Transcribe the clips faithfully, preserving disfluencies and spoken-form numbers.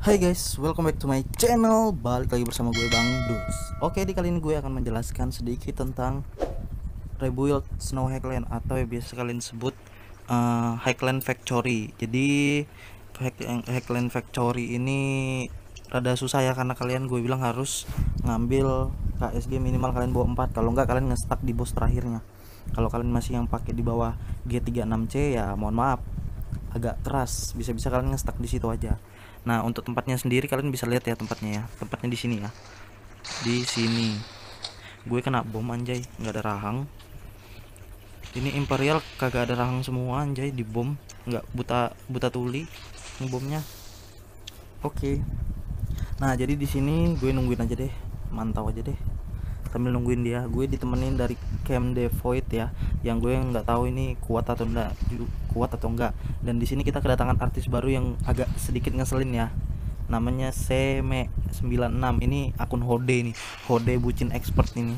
Hai guys, welcome back to my channel. Balik lagi bersama gue Bang Dus. Oke, di kali ini gue akan menjelaskan sedikit tentang rebuild Snow Highland atau yang biasa kalian sebut uh, Highland Factory. Jadi Highland Factory ini rada susah ya, karena kalian gue bilang harus ngambil K S G minimal kalian bawa empat. Kalau enggak kalian nge-stuck di boss terakhirnya. Kalau kalian masih yang pakai di bawah G tiga puluh enam C ya mohon maaf, agak keras, bisa-bisa kalian nge-stuck di situ aja. Nah, untuk tempatnya sendiri kalian bisa lihat ya tempatnya ya. Tempatnya di sini ya. Di sini. Gue kena bom anjay, nggak ada rahang. Ini Imperial kagak ada rahang semua anjay, di bom. Nggak buta buta tuli ngebomnya. Oke. Nah, jadi di sini gue nungguin aja deh. Mantau aja deh. Sambil nungguin dia, gue ditemenin dari Camp Devoid ya, yang gue nggak tahu ini kuat atau enggak, kuat atau enggak. Dan di sini kita kedatangan artis baru yang agak sedikit ngeselin ya, namanya Seme sembilan enam. Ini akun Hode nih, Hode bucin expert ini.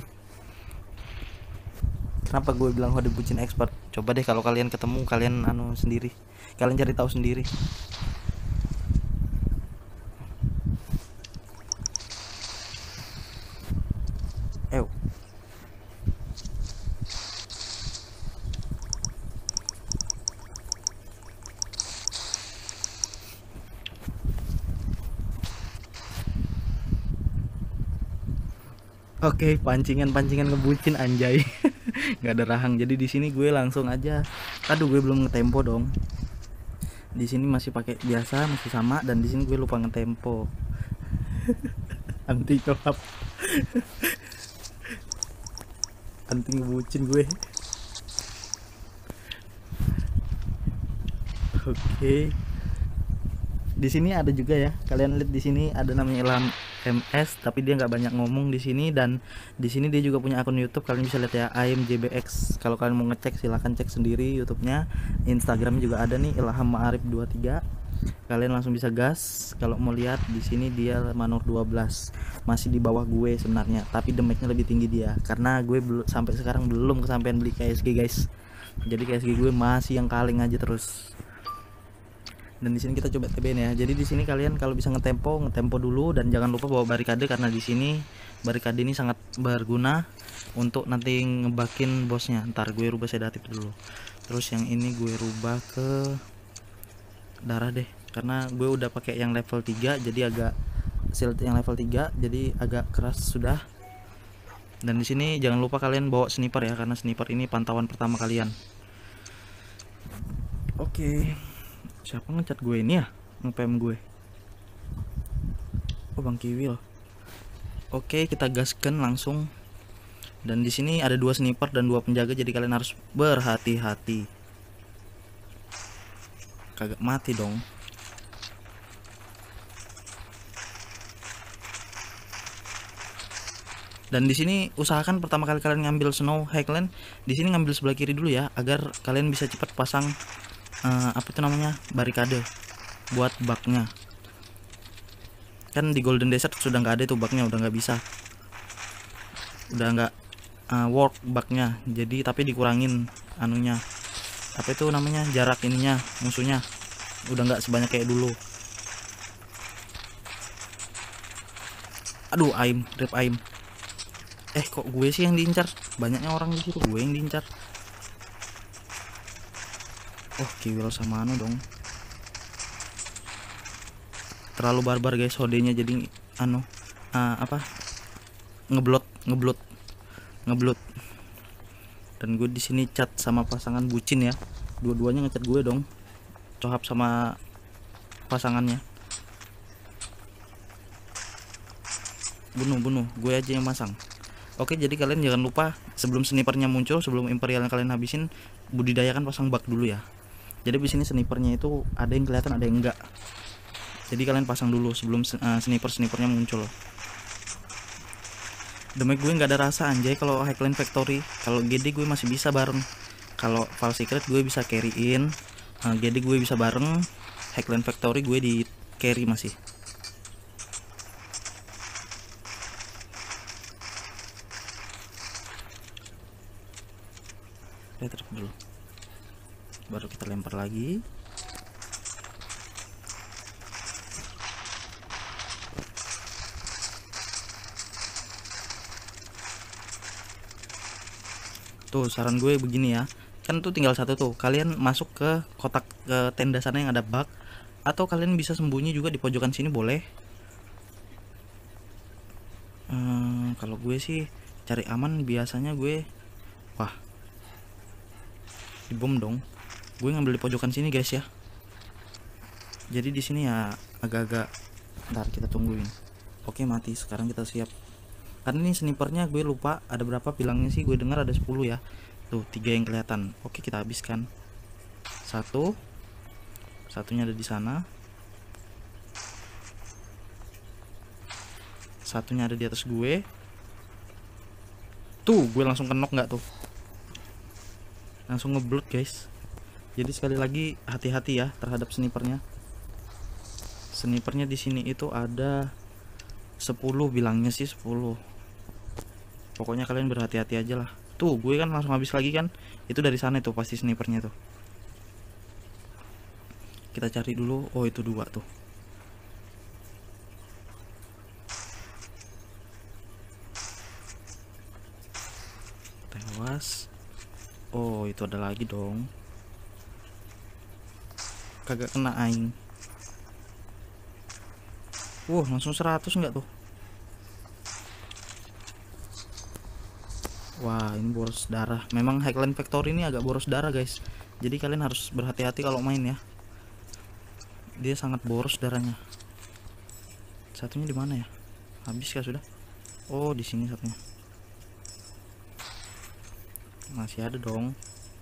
Kenapa gue bilang Hode bucin expert? Coba deh kalau kalian ketemu, kalian anu sendiri, kalian cari tahu sendiri. Eh, Oke, pancingan-pancingan ngebucin anjay. Nggak ada rahang. Jadi di sini gue langsung aja. Aduh, gue belum ngetempo dong. Di sini masih pakai biasa, masih sama, dan di sini gue lupa ngetempo. Anti gelap. Anti ngebucin gue. Oke. Di sini ada juga ya. Kalian lihat di sini ada namanya Ilham M S, tapi dia nggak banyak ngomong di sini. Dan di sini dia juga punya akun YouTube, kalian bisa lihat ya, I M J B X. Kalau kalian mau ngecek silahkan cek sendiri YouTube-nya. Instagram juga ada nih, Ilham Ma'arif dua puluh tiga. Kalian langsung bisa gas. Kalau mau lihat di sini dia Manor dua belas, masih di bawah gue sebenarnya, tapi damage-nya lebih tinggi dia, karena gue belum sampai sekarang belum kesampaian beli K S G guys. Jadi K S G gue masih yang kaleng aja terus. Dan di sini kita coba T B N ya. Jadi di sini kalian kalau bisa ngetempo, ngetempo dulu, dan jangan lupa bawa barikade, karena di sini barikade ini sangat berguna untuk nanti ngebakin bosnya. Ntar gue rubah sedatif dulu. Terus yang ini gue rubah ke darah deh, karena gue udah pakai yang level tiga, jadi agak shield yang level tiga, jadi agak keras sudah. Dan di sini jangan lupa kalian bawa sniper ya, karena sniper ini pantauan pertama kalian. Oke. Siapa ngecat gue ini ya, nge-P M gue? Oh, Bang Kiwil. Oke, kita gaskan langsung. Dan di sini ada dua sniper dan dua penjaga, jadi kalian harus berhati-hati. Kagak mati dong. Dan di sini usahakan pertama kali kalian ngambil Snow Highland, di sini ngambil sebelah kiri dulu ya, agar kalian bisa cepat pasang Uh, apa itu namanya, barikade buat bugnya. Kan di Golden Desert sudah nggak ada itu bugnya, udah nggak bisa, udah nggak uh, work bugnya. Jadi tapi dikurangin anunya, apa itu namanya, jarak ininya musuhnya, udah nggak sebanyak kayak dulu. Aduh, aim, rip aim. Eh, kok gue sih yang diincar? Banyaknya orang di situ, gue yang diincar. Oh, Kiwil sama anu dong. Terlalu barbar guys hodenya, jadi anu uh, apa? Ngeblot, ngeblot, ngeblot. Dan gue di sini chat sama pasangan bucin ya. Dua-duanya ngecat gue dong. Cohab sama pasangannya. Bunuh, bunuh. Gue aja yang masang. Oke, jadi kalian jangan lupa sebelum snipernya muncul, sebelum Imperial yang kalian habisin, budidayakan pasang bug dulu ya. Jadi di sini snipernya itu ada yang kelihatan, ada yang enggak. Jadi kalian pasang dulu sebelum uh, sniper snipernya muncul. Damage gue nggak ada rasa anjay kalau Highland Factory. Kalau G D gue masih bisa bareng. Kalau False Secret gue bisa carryin. Uh, G D gue bisa bareng. Highland Factory gue di carry masih. Lihat dulu. Baru kita lempar lagi. Tuh saran gue begini ya, kan tuh tinggal satu tuh, kalian masuk ke kotak ke tenda sana yang ada bug, atau kalian bisa sembunyi juga di pojokan sini boleh. Hmm, kalau gue sih cari aman biasanya gue, wah dibom dong. Gue ngambil di pojokan sini guys ya. Jadi di sini ya agak-agak, ntar kita tungguin. Oke mati, sekarang kita siap. Karena ini snipernya gue lupa ada berapa, bilangnya sih gue dengar ada sepuluh ya. Tuh tiga yang kelihatan. Oke kita habiskan. Satu, satunya ada di sana. Satunya ada di atas gue. Tuh gue langsung kenok nggak tuh? Langsung ngeblood guys. Jadi sekali lagi hati-hati ya terhadap snipernya. Snipernya di sini itu ada sepuluh, bilangnya sih sepuluh. Pokoknya kalian berhati-hati aja lah. Tuh gue kan langsung habis lagi kan. Itu dari sana tuh pasti snipernya tuh. Kita cari dulu. Oh itu dua tuh. Tewas. Oh itu ada lagi dong. Kagak kena aing. Wah langsung seratus enggak tuh? Wah ini boros darah. Memang Highland Factory ini agak boros darah guys. Jadi kalian harus berhati-hati kalau main ya. Dia sangat boros darahnya. Satunya di mana ya? Habis kah sudah? Oh di sini satunya. Masih ada dong.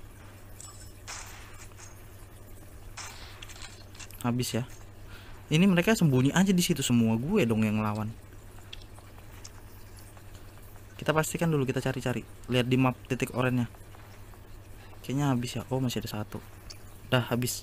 Habis ya. Ini mereka sembunyi aja di situ semua, gue dong yang ngelawan. Kita pastikan dulu, kita cari-cari. Lihat di map titik oranye. Kayaknya habis ya. Oh masih ada satu. Dah habis.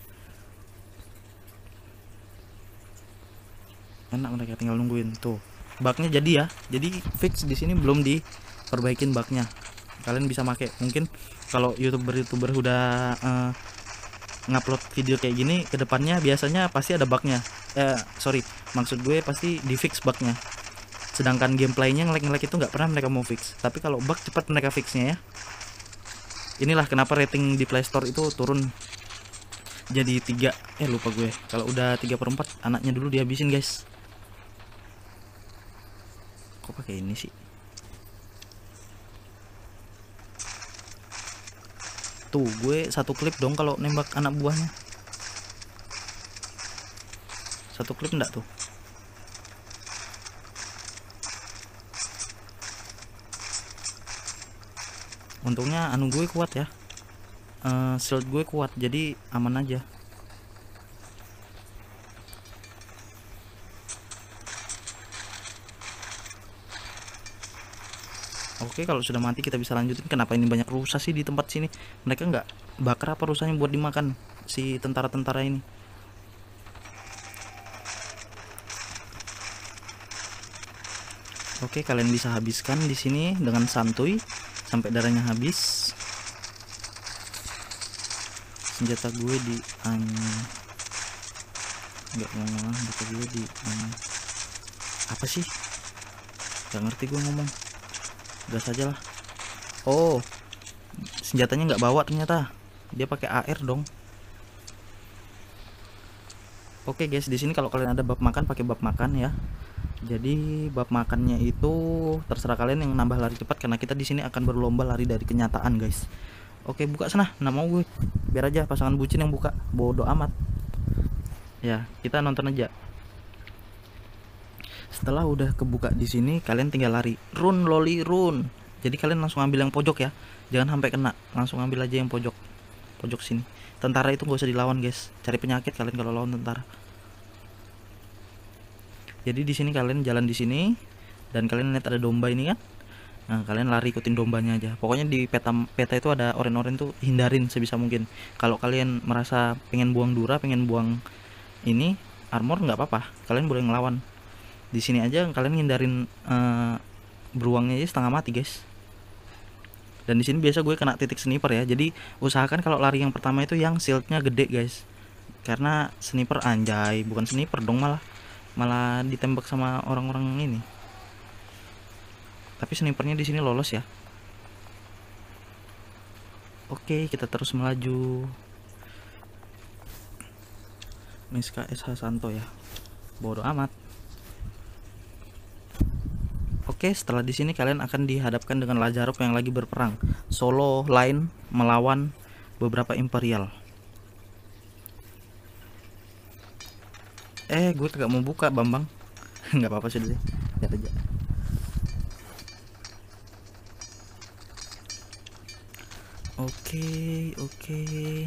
Enak mereka tinggal nungguin tuh. Bugnya jadi ya. Jadi fix di sini belum diperbaikin bugnya. Kalian bisa pakai. Mungkin kalau youtuber-youtuber udah uh, ngupload video kayak gini, kedepannya biasanya pasti ada bugnya. Eh sorry, maksud gue pasti di fix bugnya. Sedangkan gameplaynya ngelag-ngelag itu nggak pernah mereka mau fix. Tapi kalau bug cepat mereka fixnya ya. Inilah kenapa rating di Play Store itu turun jadi tiga. Eh lupa gue. Kalau udah tiga per empat anaknya dulu dihabisin guys. Kok pakai ini sih? Tuh gue satu klip dong kalau nembak anak buahnya. Satu klip enggak tuh? Untungnya anu gue kuat ya. Uh, shield gue kuat jadi aman aja. Oke kalau sudah mati kita bisa lanjutin. Kenapa ini banyak rusa sih di tempat sini? Mereka nggak bakar apa rusanya buat dimakan si tentara-tentara ini? Oke kalian bisa habiskan di sini dengan santuy sampai darahnya habis. Senjata gue di um, nggak ngomong, senjata gue di um, apa sih? Gak ngerti gue ngomong. Gas aja lah. Oh senjatanya nggak bawa ternyata, dia pakai A R dong. Oke guys, di sini kalau kalian ada bab makan pakai bab makan ya. Jadi bab makannya itu terserah kalian yang nambah lari cepat, karena kita di sini akan berlomba lari dari kenyataan guys. Oke buka sana, nah mau gue biar aja pasangan bucin yang buka, bodoh amat ya, kita nonton aja. Setelah udah kebuka di sini kalian tinggal lari, run loli run. Jadi kalian langsung ambil yang pojok ya, jangan sampai kena, langsung ambil aja yang pojok pojok sini. Tentara itu gak usah dilawan guys, cari penyakit kalian kalau lawan tentara. Jadi di sini kalian jalan di sini dan kalian lihat ada domba ini kan. Nah, kalian lari ikutin dombanya aja. Pokoknya di peta peta itu ada oren-oren tuh, hindarin sebisa mungkin. Kalau kalian merasa pengen buang dura, pengen buang ini armor nggak apa-apa. Kalian boleh ngelawan. Di sini aja kalian hindarin uh, beruangnya aja setengah mati, guys. Dan di sini biasa gue kena titik sniper ya. Jadi usahakan kalau lari yang pertama itu yang shieldnya gede, guys. Karena sniper anjay, bukan sniper dong malah. Malah ditembak sama orang-orang ini. Tapi snipernya di sini lolos ya. Oke, kita terus melaju. Miska S H Santo ya. Bodoh amat. Oke, setelah di sini kalian akan dihadapkan dengan Lazarov yang lagi berperang solo line melawan beberapa Imperial. Eh, gue kagak mau buka, Bambang. Nggak apa-apa sih, lihat aja. Oke, oke.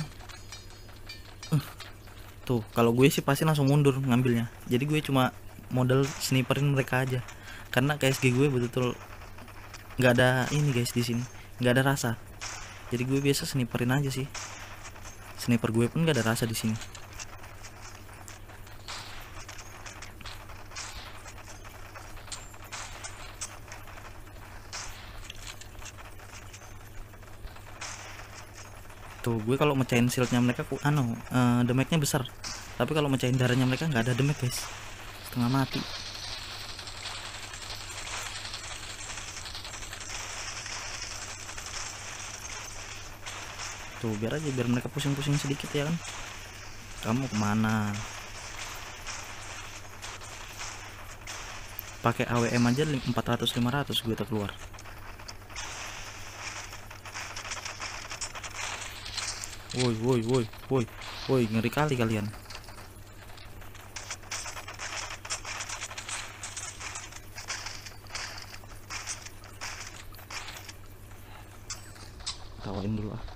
Uh, tuh, kalau gue sih pasti langsung mundur ngambilnya. Jadi gue cuma modal sniperin mereka aja. Karena K S G gue betul-betul nggak ada ini guys di sini, nggak ada rasa. Jadi gue biasa sniperin aja sih. Sniper gue pun nggak ada rasa di sini. Tuh, gue kalau mecahin shieldnya mereka ku anu uh, damage-nya besar. Tapi kalau mecahin darahnya mereka nggak ada damage guys. Setengah mati. Tuh, biar aja biar mereka pusing-pusing sedikit ya kan. Kamu kemana? Pakai A W M aja empat ratus lima ratus gue tak keluar. Woi woi woi woi woi, ngeri kali kalian. Tawain dulu ah.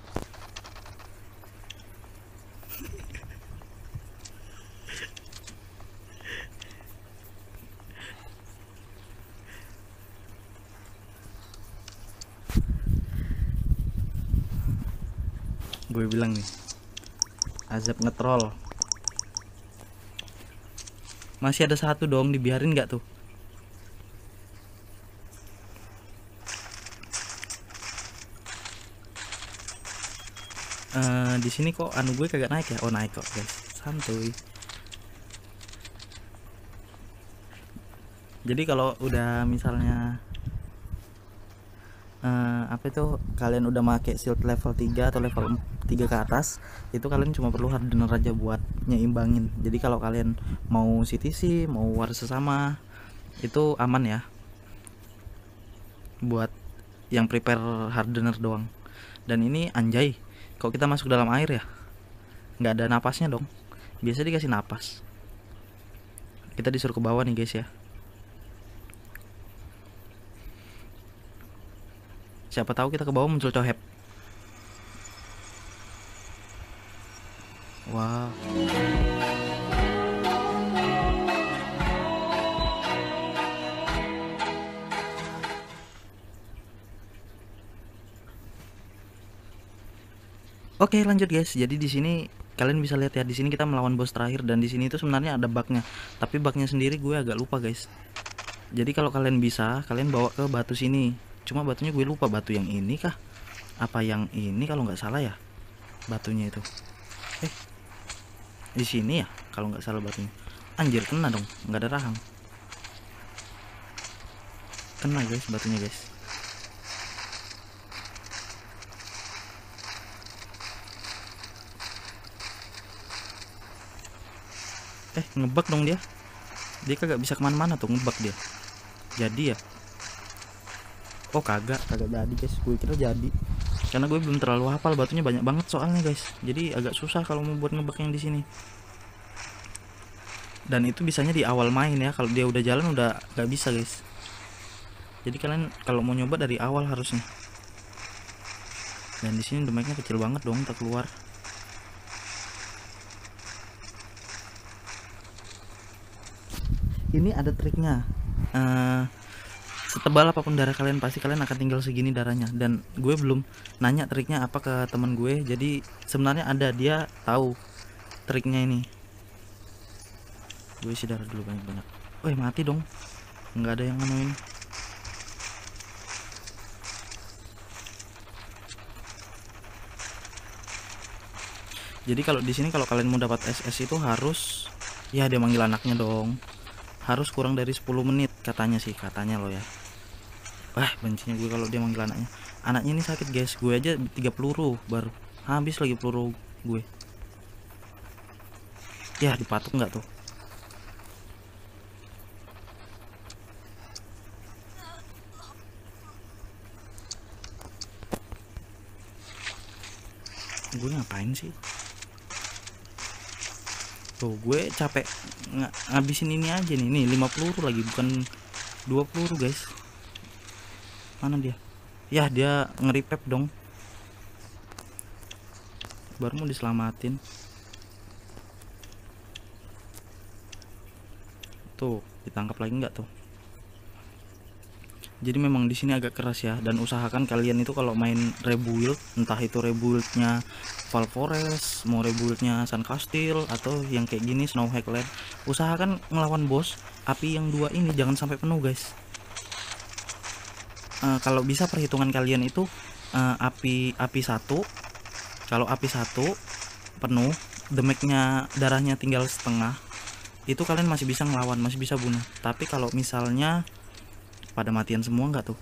Gue bilang nih, Azab ngetrol. Masih ada satu dong, dibiarin nggak tuh? Uh, di sini kok anu gue kagak naik ya? Oh naik kok guys, santuy. Jadi kalau udah misalnya uh, apa itu kalian udah make shield level tiga atau level tiga ke atas, itu kalian cuma perlu hardener aja buat nyeimbangin. Jadi kalau kalian mau C T C, mau war sesama, itu aman ya buat yang prepare hardener doang. Dan ini anjay, kalau kita masuk dalam air ya nggak ada napasnya dong. Biasa dikasih napas. Kita disuruh ke bawah nih guys ya. Siapa tahu kita ke bawah muncul cohep. Wah. Oke, lanjut guys. Jadi di sini kalian bisa lihat ya, di sini kita melawan bos terakhir dan di sini itu sebenarnya ada bugnya. Tapi bugnya sendiri gue agak lupa guys. Jadi kalau kalian bisa, kalian bawa ke batu sini. Cuma batunya gue lupa, batu yang ini kah? Apa yang ini kalau nggak salah ya? Batunya itu. Eh, di sini ya kalau nggak salah batunya. Anjir, kena dong, nggak ada rahang. Kena guys batunya guys. Eh, ngebug dong dia. Dia kagak bisa kemana-mana tuh, ngebug dia. Jadi ya. Oh kagak, kagak jadi guys. Gue kira jadi. Karena gue belum terlalu hafal, batunya banyak banget soalnya guys. Jadi agak susah kalau mau buat ngebug yang di sini. Dan itu bisanya di awal main ya. Kalau dia udah jalan udah gak bisa guys. Jadi kalian kalau mau nyoba dari awal harusnya. Dan di sini damage-nya kecil banget dong, tak keluar. Ini ada triknya. Uh, setebal apapun darah kalian pasti kalian akan tinggal segini darahnya. Dan gue belum nanya triknya apa ke teman gue. Jadi sebenarnya ada, dia tahu triknya ini. Gue isi darah dulu banyak-banyak. Woi mati dong. Nggak ada yang nganuin. Jadi kalau di sini kalau kalian mau dapat S S itu harus, ya dia manggil anaknya dong. Harus kurang dari sepuluh menit katanya sih, katanya loh ya. Wah, bencinya gue kalau dia manggil anaknya. Anaknya ini sakit guys, gue aja tiga peluru baru habis lagi peluru gue. Ya dipatuk nggak tuh? Gue ngapain sih? Tuh gue capek ng ngabisin ini aja nih. Nih lima peluru lagi, bukan dua peluru guys. Mana dia? Ya dia ngeripep dong. Baru mau diselamatin. Tuh ditangkap lagi nggak tuh? Jadi memang di sini agak keras ya, dan usahakan kalian itu kalau main rebuild, entah itu rebuildnya Valforest, mau rebuildnya Sun Castle, atau yang kayak gini Snow Hackland, usahakan ngelawan bos api yang dua ini jangan sampai penuh guys. Uh, kalau bisa perhitungan kalian itu uh, api api satu, kalau api satu penuh, damage-nya darahnya tinggal setengah, itu kalian masih bisa ngelawan, masih bisa bunuh. Tapi kalau misalnya pada matian semua nggak tuh,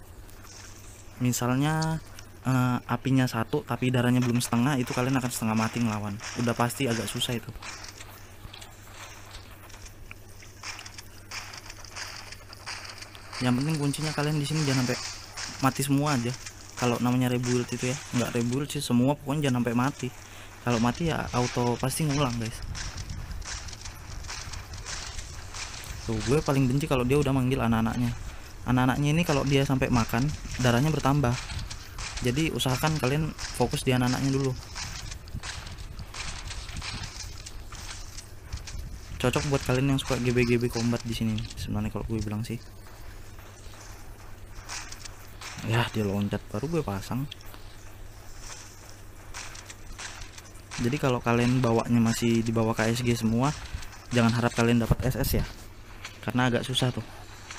misalnya uh, apinya satu tapi darahnya belum setengah, itu kalian akan setengah mati ngelawan, udah pasti agak susah itu. Yang penting kuncinya kalian di sini jangan sampai mati semua aja. Kalau namanya rebuild itu ya, nggak rebuild sih, semua pokoknya jangan sampai mati. Kalau mati ya auto pasti ngulang guys. Tuh gue paling benci kalau dia udah manggil anak-anaknya. Anak-anaknya ini kalau dia sampai makan, darahnya bertambah. Jadi usahakan kalian fokus di anak-anaknya dulu. Cocok buat kalian yang suka G B G B combat di sini sebenarnya kalau gue bilang sih. Ya dia loncat, baru gue pasang. Jadi kalau kalian bawanya masih di bawah K S G semua, jangan harap kalian dapat S S ya, karena agak susah tuh.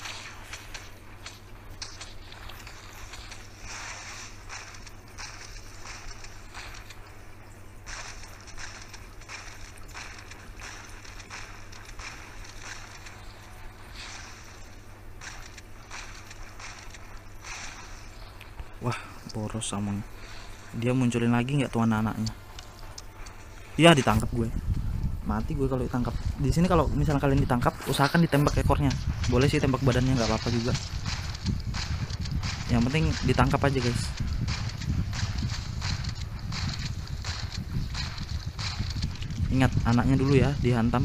Wah boros sama dia, munculin lagi nggak tuh anak-anaknya? Ya ditangkap gue, mati gue kalau ditangkap. Di sini kalau misalnya kalian ditangkap, usahakan ditembak ekornya. Boleh sih tembak badannya, nggak apa-apa juga. Yang penting ditangkap aja guys. Ingat anaknya dulu ya, dihantam.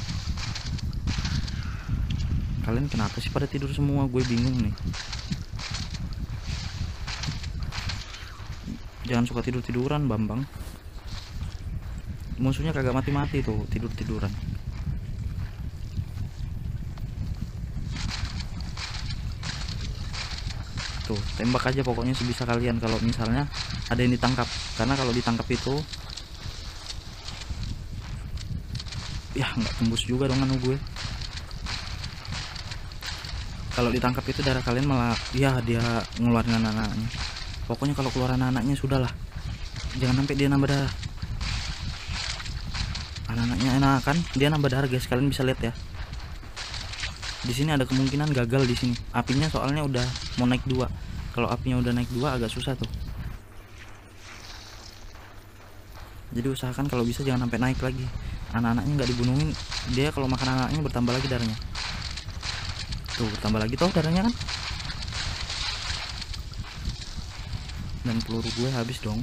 Kalian kenapa sih pada tidur semua? Gue bingung nih. Jangan suka tidur-tiduran Bambang. Musuhnya kagak mati-mati tuh, tidur-tiduran. Tuh tembak aja pokoknya sebisa kalian kalau misalnya ada yang ditangkap, karena kalau ditangkap itu ya nggak tembus juga dong anu gue. Kalau ditangkap itu darah kalian malah ya dia ngeluarin anak-anaknya. Pokoknya kalau keluar anak-anaknya sudahlah, jangan sampai dia nambah darah. Anak-anaknya enak kan, dia nambah darah guys, kalian bisa lihat ya. Di sini ada kemungkinan gagal di sini. Apinya soalnya udah mau naik dua. Kalau apinya udah naik dua agak susah tuh. Jadi usahakan kalau bisa jangan sampai naik lagi. Anak-anaknya nggak dibunuhin, dia kalau makan anaknya bertambah lagi darahnya. Tuh bertambah lagi toh darahnya kan. Dan peluru gue habis dong.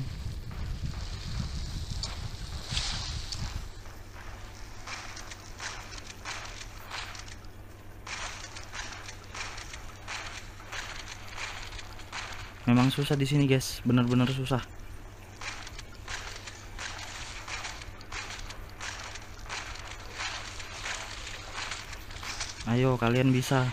Memang susah di sini guys, bener-bener susah. Ayo kalian bisa.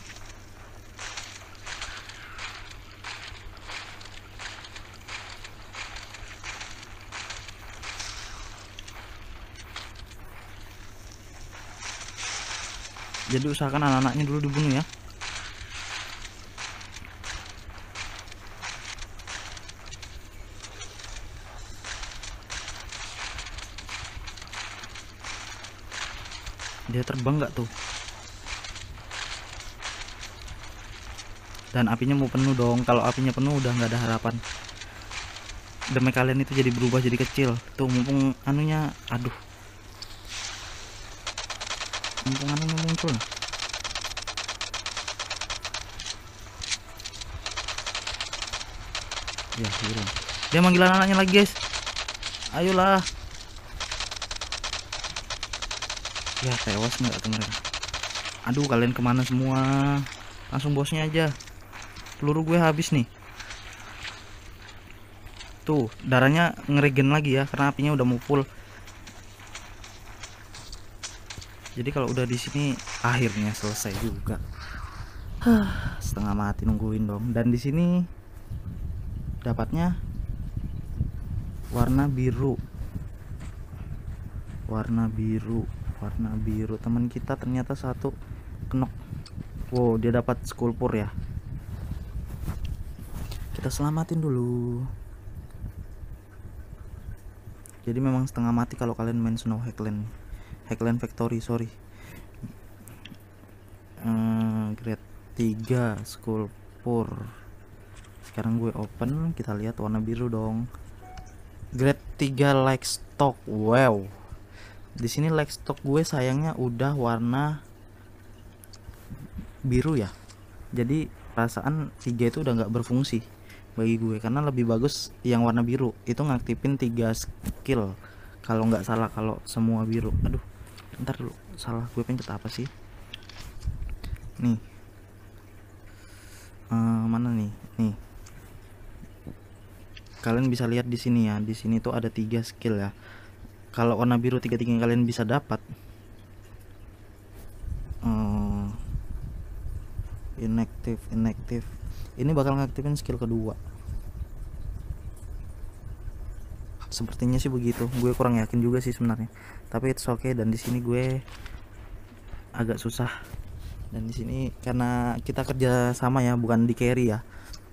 Jadi usahakan anak-anaknya dulu dibunuh ya. Dia terbang nggak tuh? dan apinya mau penuh dong. Kalau apinya penuh udah nggak ada harapan, damage kalian itu jadi berubah jadi kecil. Tuh mumpung anunya, aduh, mumpung anunya muncul. Ya hilang. Dia manggil anaknya lagi guys, ayolah. Ya tewas nggak tuh mereka. Aduh, kalian kemana semua? Langsung bosnya aja, peluru gue habis nih. Tuh darahnya ngeregen lagi ya karena apinya udah mau full. Jadi kalau udah di sini akhirnya selesai juga. Setengah mati nungguin dong. Dan di sini dapatnya warna biru, warna biru, warna biru. Teman kita ternyata satu kenok. Wow, dia dapat skulpur ya. Kita selamatin dulu. Jadi memang setengah mati kalau kalian main Snow Hackland, Hackland Factory, sorry. Hmm, grade tiga skulpur. Sekarang gue open, kita lihat warna biru dong. Grade tiga like stock. Wow. Di sini like stock gue sayangnya udah warna biru ya. Jadi perasaan tiga itu udah nggak berfungsi bagi gue, karena lebih bagus yang warna biru itu ngaktifin tiga skill kalau nggak salah, kalau semua biru. Aduh, ntar dulu, salah gue pencet apa sih nih. Uh, mana nih nih kalian bisa lihat di sini ya, di sini tuh ada tiga skill ya. Kalau warna biru tiga tiga kalian bisa dapat uh, inactive inactive ini bakal ngaktifin skill kedua, sepertinya sih begitu. Gue kurang yakin juga sih sebenarnya, tapi it's okay. Dan di sini gue agak susah, dan di sini karena kita kerja sama ya, bukan di carry ya,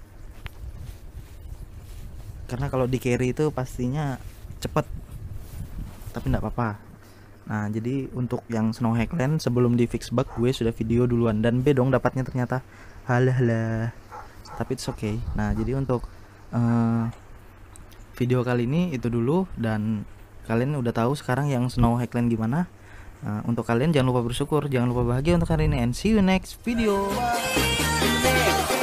karena kalau di carry itu pastinya cepet, tapi enggak apa-apa. Nah jadi untuk yang Snow Hackland sebelum di fix bug gue sudah video duluan, dan B dong dapatnya ternyata. Halah halah, tapi it's okay. Nah jadi untuk uh, video kali ini itu dulu, dan kalian udah tahu sekarang yang Snow Hackland gimana. Uh, untuk kalian jangan lupa bersyukur, jangan lupa bahagia untuk hari ini, and see you next video.